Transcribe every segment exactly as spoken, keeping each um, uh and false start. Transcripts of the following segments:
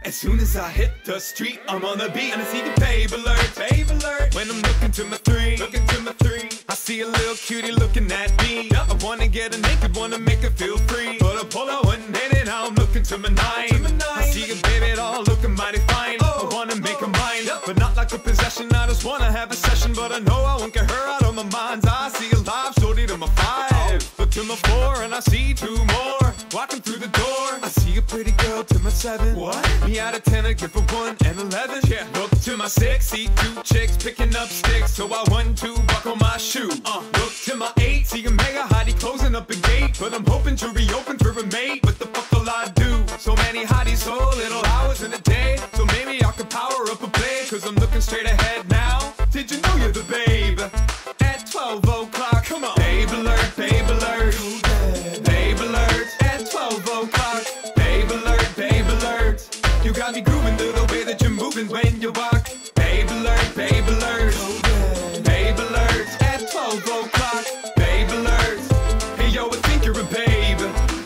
As soon as I hit the street, I'm on the beat and I see the babe alert, babe alert. When I'm looking to my three, looking to my three, I see a little cutie looking at me. I wanna get her naked, wanna make her feel free. But I pull out one minute and now I'm looking to my nine. I see a baby doll looking mighty fine. I wanna make her mine, but not like a possession. I just wanna have a session, but I know I won't get her out of my mind. I see a live shorty to my five, look to my four, and I see two more walking through the door. I see a pretty girl to my seven. What? Me out of ten, I give her one and eleven. Yeah. Look to my six, see two chicks picking up sticks, so I one two buckle my shoe. Uh. Look to my eight, see a mega hottie closing up a gate, but I'm hoping to reopen for a mate. What the fuck will I do? So many hotties, so little hours in a day. So maybe I could power up a blade, cause I'm looking straight ahead now. Did you know you're the babe? At twelve o'clock, come on. Babe alert, babe alert. Babe alert. At twelve o'clock. Babe alert, babe alert. You got me grooving to the way that you're moving when you walk. Babe alert, babe alert. Babe alert. At twelve o'clock. Babe alert. Hey yo, I think you're a babe.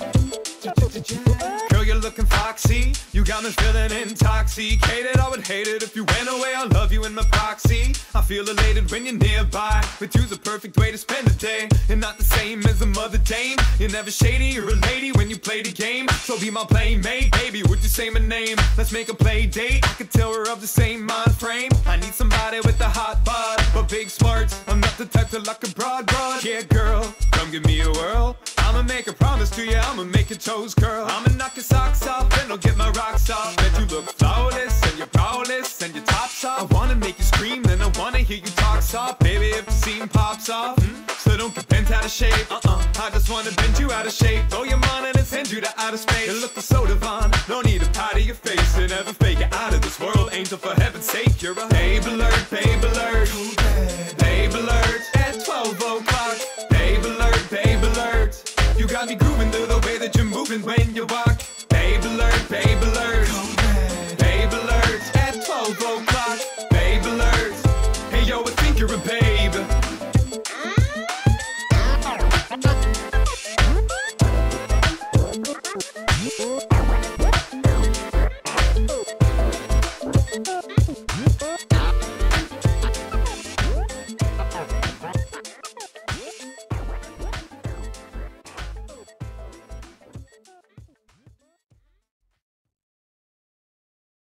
Girl, you're looking foxy. You got me feeling intoxicated. I would hate it if you went away. I love you in my proxy. I feel elated when you're nearby. With you's the perfect way to spend the day. You're not the same as a mother dame. You're never shady, you're a lady when you play the game. So be my playmate, baby, would you say my name? Let's make a play date. I could tell we're of the same mind frame. I need somebody with a hot bod, but big smarts. I'm not the type to lock a broad broad. Yeah, girl, come give me a whirl. I'ma make a promise to you, I'ma make your toes curl. I'ma knock your socks off, and I'll get my rocks off. Bet you look flawless, and you're browless, and your top's off. I wanna make you scream, then I wanna hear you talk soft. Baby, if the scene pops off, mm, so don't get bent out of shape. Uh-uh, I just wanna bend you out of shape. Throw your mind and send you to outer space. You look so divine, no need to powder your face. And never fake it out of this world, angel, for heaven's sake. You're a babe alert, babe alert. Babe alert, at twelve o'clock. Babe alert, babe alert. You got me grooving to the way that you're moving when you walk. Babe alert, babe alert. Babe alert, at twelve o'clock. Babe alert. Hey yo, I think you're a babe.